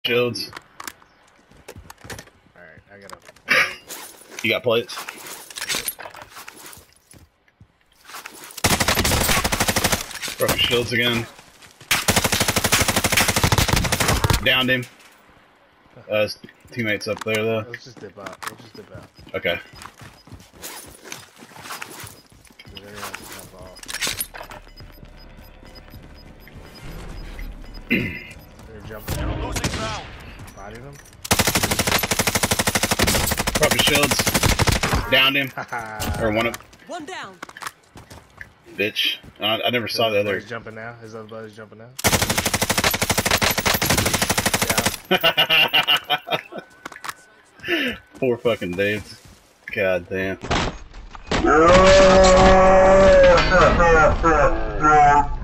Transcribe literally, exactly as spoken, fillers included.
shields. Alright, I got him. You got plates? Broke your shields again. Downed him. Uh, his teammates up there though. Let's just dip out. Let's just dip out. Okay. They're jumping out. Losing ground. Bodied them. Broke your shields. Downed him. Or one of One down. bitch. I, I never saw the other. He's jumping now. His other buddy's jumping now. Poor fucking dudes. God damn.